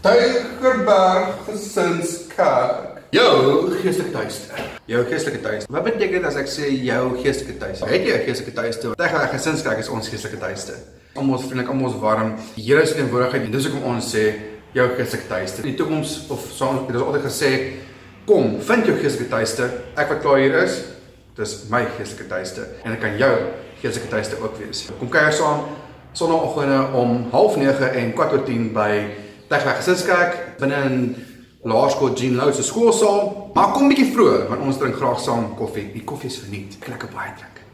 Tygerberg Gesinskerk. Jou geestelike tuiste. Jou geestelike tuiste. Wat beteken dit as ek sê jou geestelike tuiste? Het jy 'n geestelike tuiste? Tygerberg Gesinskerk is ons geestelike tuiste. Almal is vriendelik, almal is warm. Die Here is teenwoordigheid en dis hoekom ons sê jou geestelike tuiste. In die toekoms of so het ons altyd gesê, kom, vind jou geestelike tuiste. Ek wat klaar hier is, dis my geestelike tuiste en dit kan jou geestelike tuiste ook wees. Kom kuier saam Sondagoggende om 8:30 en 10:15 by Tygerberg Gesinskerk binne in Laerskool Jean Louw se skoolsaal. Maar kom bietjie vroeër want ons drink graag saam koffie. Die koffie is verniet. Ek lekker baie drink.